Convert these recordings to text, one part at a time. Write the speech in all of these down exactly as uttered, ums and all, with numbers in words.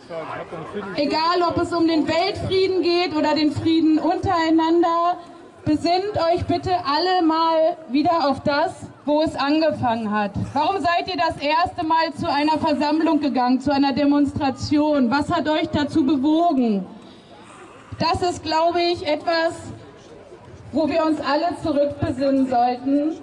Egal, ob es um den Weltfrieden geht oder den Frieden untereinander, besinnt euch bitte alle mal wieder auf das, wo es angefangen hat. Warum seid ihr das erste Mal zu einer Versammlung gegangen, zu einer Demonstration? Was hat euch dazu bewogen? Das ist, glaube ich, etwas, wo wir uns alle zurückbesinnen sollten.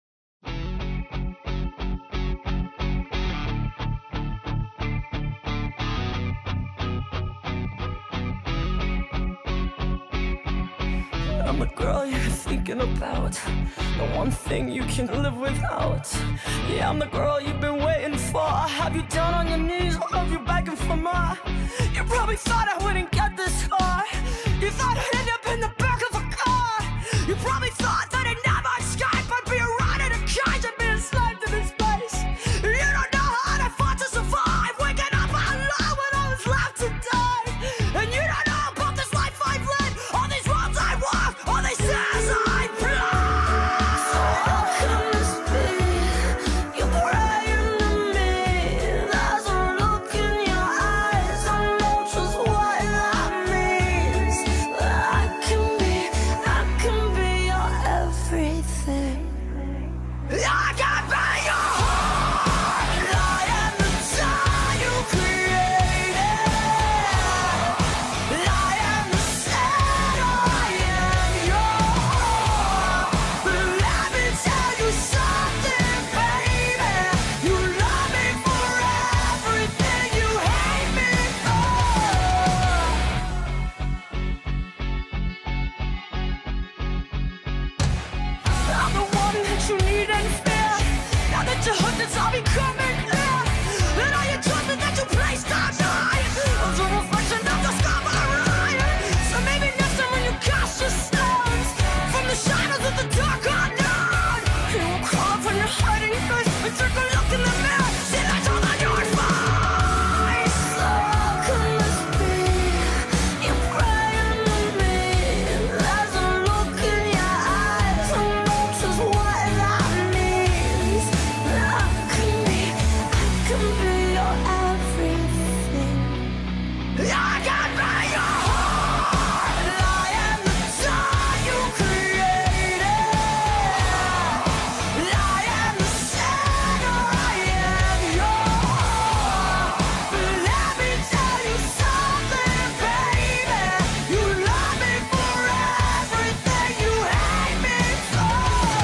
I'm the girl you're thinking about, the one thing you can live without. Yeah, I'm the girl you've been waiting for. Have you down on your knees or have you begging for more? You probably thought I wouldn't get this far. You thought I'd end up in the back of a car. You probably thought that I'd never escape. I'd be around in a cage and be enslaved in space. You don't know how I fought to survive, waking up alone when I was left to die. And you don't know about this life I've lived, all these roads I walk, all these stairs I climb. So how can this be? You're praying to me. There's a look in your eyes, I know just what that means. I can be, I can be your everything. I can be your heart. I am the child you created. I am the center, I am your heart. But let me tell you something, baby. You love me for everything you hate me for. I'm the one that you need and fear. Now that your hood is all becoming clear, and all your trust that you placed on me was a reflection of your sky. So maybe next time when you cast your stones from the shadows of the dark unknown, you will crawl from your hiding place and take a look in the mirror. See that's all on your face. So how can this be? You're praying to me. There's a look in your eyes, I know just what that means. I can be, I can be your everything. I can be your heart. I am the child you created. I am the center, I am your heart. But let me tell you something, baby. You love me for everything you hate me for.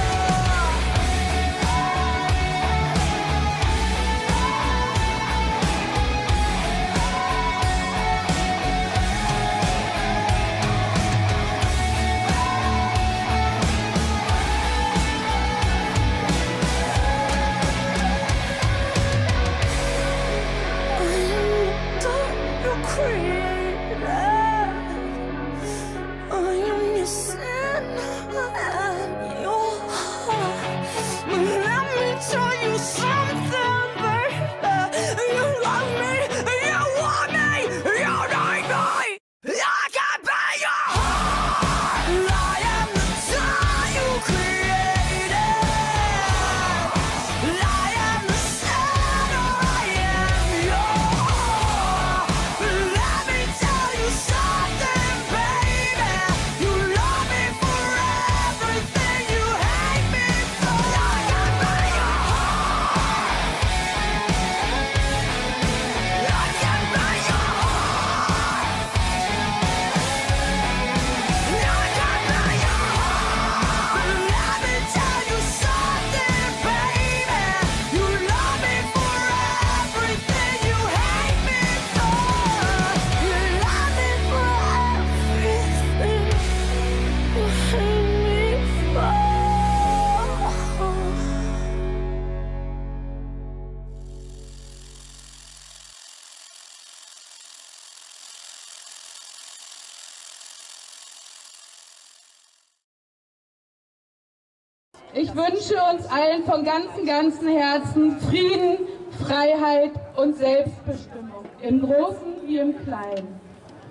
Ich wünsche uns allen von ganzem, ganzem Herzen Frieden, Freiheit und Selbstbestimmung, im Großen wie im Kleinen.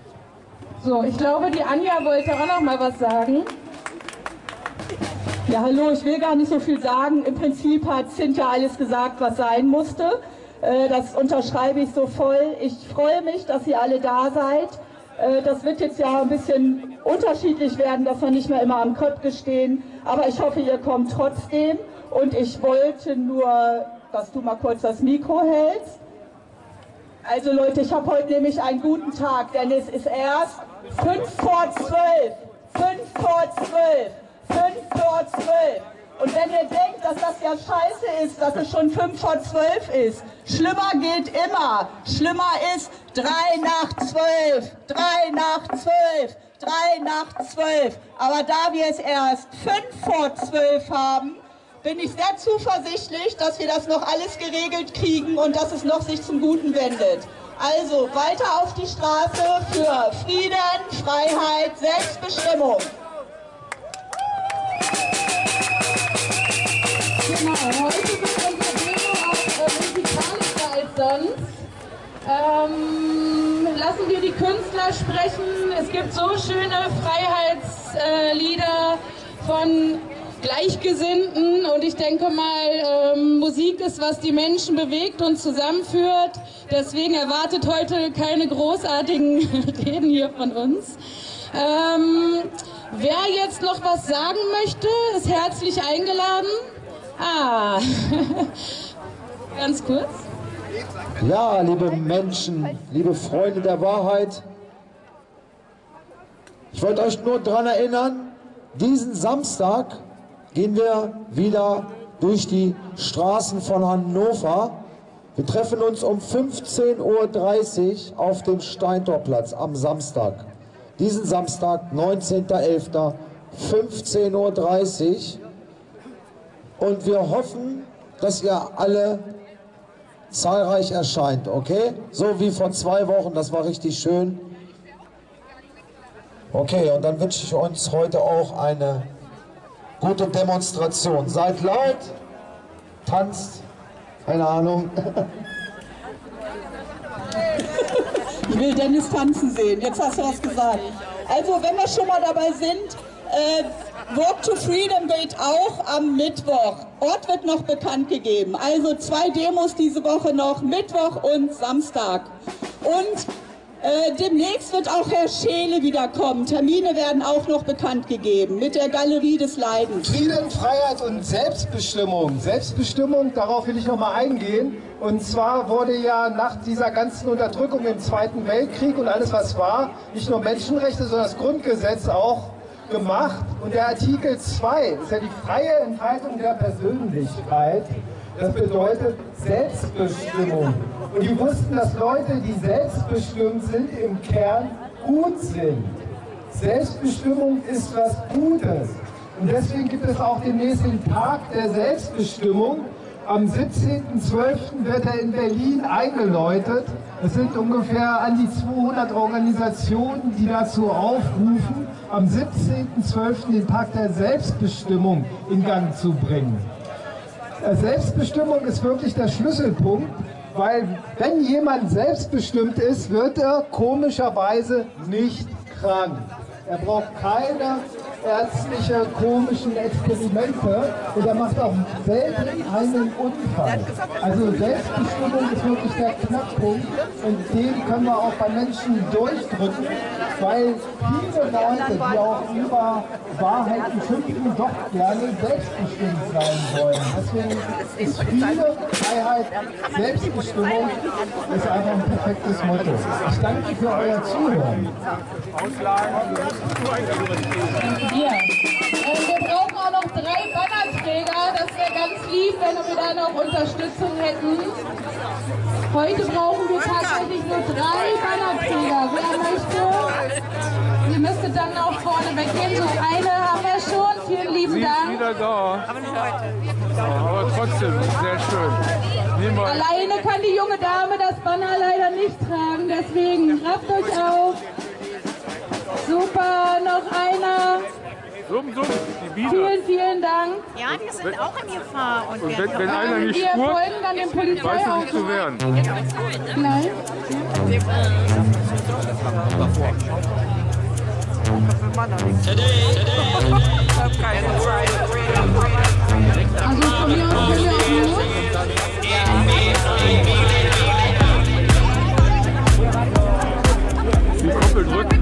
So, ich glaube, die Anja wollte auch noch mal was sagen. Ja, hallo, ich will gar nicht so viel sagen. Im Prinzip hat Cynthia alles gesagt, was sein musste. Das unterschreibe ich so voll. Ich freue mich, dass ihr alle da seid. Das wird jetzt ja ein bisschen unterschiedlich werden, dass wir nicht mehr immer am Köpke stehen. Aber ich hoffe, ihr kommt trotzdem. Und ich wollte nur, dass du mal kurz das Mikro hältst. Also Leute, ich habe heute nämlich einen guten Tag, denn es ist erst fünf vor zwölf. fünf vor zwölf. fünf vor zwölf. Und wenn ihr denkt, dass das ja scheiße ist, dass es schon fünf vor zwölf ist, schlimmer geht immer. Schlimmer ist drei nach zwölf, drei nach zwölf, drei nach zwölf. Aber da wir es erst fünf vor zwölf haben, bin ich sehr zuversichtlich, dass wir das noch alles geregelt kriegen und dass es noch sich zum Guten wendet. Also weiter auf die Straße für Frieden, Freiheit, Selbstbestimmung. Genau, heute wird unser Demo auch äh, musikalischer als sonst. Ähm, lassen wir die Künstler sprechen. Es gibt so schöne Freiheitslieder äh, von Gleichgesinnten und ich denke mal, ähm, Musik ist, was die Menschen bewegt und zusammenführt. Deswegen erwartet heute keine großartigen Reden hier von uns. Ähm, wer jetzt noch was sagen möchte, ist herzlich eingeladen. Ah, ganz kurz. Ja, liebe Menschen, liebe Freunde der Wahrheit, ich wollte euch nur daran erinnern, diesen Samstag gehen wir wieder durch die Straßen von Hannover. Wir treffen uns um fünfzehn Uhr dreißig auf dem Steintorplatz am Samstag. Diesen Samstag, neunzehnten elften fünfzehn Uhr dreißig. Und wir hoffen, dass ihr alle zahlreich erscheint, okay? So wie vor zwei Wochen, das war richtig schön. Okay, und dann wünsche ich uns heute auch eine gute Demonstration. Seid laut, tanzt, keine Ahnung. Ich will Dennis tanzen sehen, jetzt hast du was gesagt. Also, wenn wir schon mal dabei sind, äh, Walk to Freedom geht auch am Mittwoch. Ort wird noch bekannt gegeben. Also zwei Demos diese Woche noch, Mittwoch und Samstag. Und äh, demnächst wird auch Herr Scheele wiederkommen. Termine werden auch noch bekannt gegeben mit der Galerie des Leidens. Frieden, Freiheit und Selbstbestimmung. Selbstbestimmung, darauf will ich noch mal eingehen. Und zwar wurde ja nach dieser ganzen Unterdrückung im Zweiten Weltkrieg und alles was war, nicht nur Menschenrechte, sondern das Grundgesetz auch gemacht. Und der Artikel zwei ist ja die freie Entfaltung der Persönlichkeit. Das bedeutet Selbstbestimmung. Und die wussten, dass Leute, die selbstbestimmt sind, im Kern gut sind. Selbstbestimmung ist was Gutes. Und deswegen gibt es auch demnächst den Tag der Selbstbestimmung. Am siebzehnten zwölften wird er in Berlin eingeläutet. Es sind ungefähr an die zweihundert Organisationen, die dazu aufrufen, am siebzehnten zwölften den Tag der Selbstbestimmung in Gang zu bringen. Selbstbestimmung ist wirklich der Schlüsselpunkt, weil wenn jemand selbstbestimmt ist, wird er komischerweise nicht krank. Er braucht keine ärztliche komischen Experimente und er macht auch selten einen Unfall. Also Selbstbestimmung ist wirklich der Knackpunkt und den können wir auch bei Menschen durchdrücken, weil viele Leute, die auch über Wahrheiten schimpfen, doch gerne selbstbestimmt sein wollen. Deswegen ist Friede, Freiheit, Selbstbestimmung ist einfach ein perfektes Motto. Ich danke für euer Zuhören. Ja. Äh, wir brauchen auch noch drei Bannerträger. Das wäre ganz lieb, wenn wir da noch Unterstützung hätten. Heute brauchen wir tatsächlich nur drei Bannerträger. Wer möchte? Ihr müsstet dann auch vorne weggehen. So eine haben wir schon. Vielen lieben Sie Dank. ist wieder da. Aber nicht heute. Ja, aber trotzdem, sehr schön. Nehmen wir. Alleine kann die junge Dame das Banner leider nicht tragen. Deswegen rafft euch auf. Super, noch einer. Summ, summ, die Biene. Vielen, vielen Dank. Ja, die sind auch in Gefahr. Und, Und wenn, wenn einer nicht Wir spurt, folgen dann dem weißt du Polizeiauto. nicht zu wehren. Nein. Today, today, today. Also von mir aus können wir auch los. Die Koppel drücken.